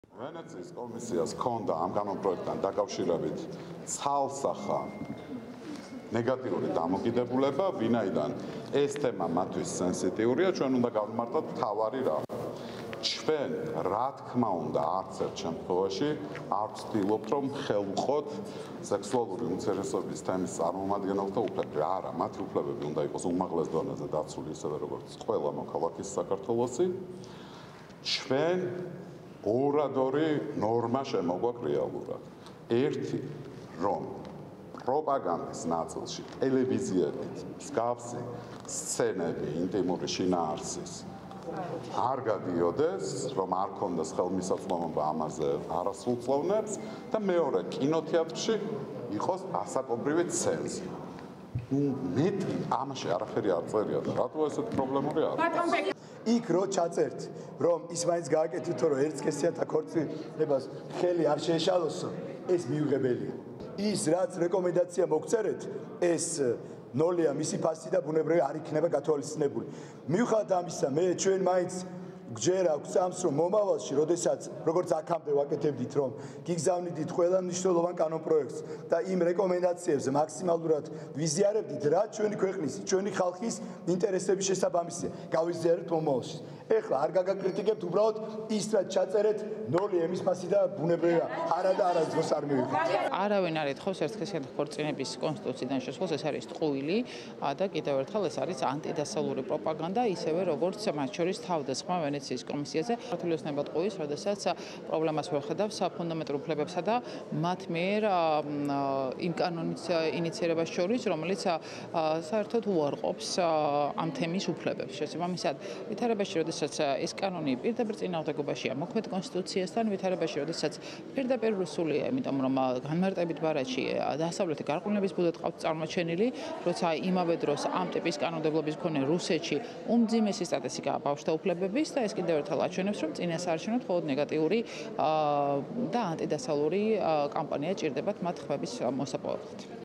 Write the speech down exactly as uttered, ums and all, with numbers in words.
ვენეციის კომისიას ჰქონდა ამ კანონპროექტთან დაკავშირებით ცალსახა ნეგატიური დამოკიდებულება, ვინაიდან ეს თემა მათთვის სენსიტიურია, ჩვენ უნდა გავიმართოთ თავარი რა. ჩვენ, რა თქმა უნდა, არც ერთ შემთხვევაში არ ვცდილობთ, რომ ხელუხოთ სექსუალური უმცირესობების თემის წარმომადგენელთა უფლებები. არა, მათი უფლებები უნდა იყოს უმაღლეს დონეზე დაცული, ისევე როგორც ყველა მოქალაქის საქართველოსი. ჩვენ ორადორი ნორმა შემოგვაქვს რეალურად. ერთი, რომ პროპაგანდის ნაწილში ტელევიზიებით მსგავსი სცენები ინტიმური შინაარსის არ გადიოდეს, რომ არ ქონდეს ხელმისაწვდომობა ამაზე არასრულწლოვნებს და მეორე, კინოთეატრში იყოს ასაკობრივი ცენზი. მეტი ამაში არაფერი არ წერია და რატო ესეთი პრობლემური არის? იქ რო ჩაწერთ, რომ ის მაინც გააკეთებთ, რომ ერთსქესიანთა ქორწინებას ხელი არ შეეშალოსო, ეს მიუღებელია. ის რაც რეკომენდაცია მოგწერეთ, ეს ნოლია მისი ფასი და ბუნებრივი არ იქნება გათვალისწინებული. მიუხედავად ამისა, მე ჩვენ მაინც გჯერა გვწამს, რომ მომავალში, როდესაც როგორც აქამდე ვაკეთებდით, რომ გიგზავნიდით ყველა მნიშვნელოვან კანონპროექტს და იმ რეკომენდაციებზე მაქსიმალურად ვიზიარებდით, რა ჩვენი ქვეყნის, ჩვენი ხალხის ინტერესების შესაბამისია, გავიზიარებთ მომავალში. ეხლა არ გაგაკრიტიკებთ, უბრალოდ ის რაც ჩაწერეთ, ნოლი ემის ფასი და ბუნებრივია, არა და არასდროს არ მივიღეთ. არავინ არ ეთხოვს ერთსქესიანთა ქორწინების კონსტიტუციიდან შესვლას, ეს არის ტყუილი და კიდევ ერთხელ ეს არის ანტიდასავლური პროპაგანდა, ისევე როგორც მათ შორის თავდასხმა ვენეციის კომისიაზე. ქართული ოცნება ტყუის, როდესაც პრობლემას ვერ ხედავს ფუნდამენტურ უფლებებსა და მათ მიერ იმ კანონის ინიციირებას შორის, რომელიც საერთოდ უარყოფს ამ თემის უფლებებს. შესაბამისად, ვითარებაში, როდესაც ეს კანონი პირდაპირ წინააღმდეგობაშია მოქმედ კონსტიტუციასთან, ვითარებაში, როდესაც პირდაპირ რუსულია, იმიტომ რომ განმარტებით ბარათში დასავლეთი გარყვნილების ბუდე ყავთ წარმოჩენილი, როცა იმავე დროს ამ ტიპის კანონმდებლობის მქონე რუსეთში უმძიმესი სტატუსი გააქვს ბავშვთა უფლებების და ეს კიდევ ერთხელ აჩვენებს, რომ წინასაარჩევნოდ მხოლოდ ნეგატიური და ანტიდასავლური კამპანია ჭირდებათ მათ ხმების მოსაპოვებლად.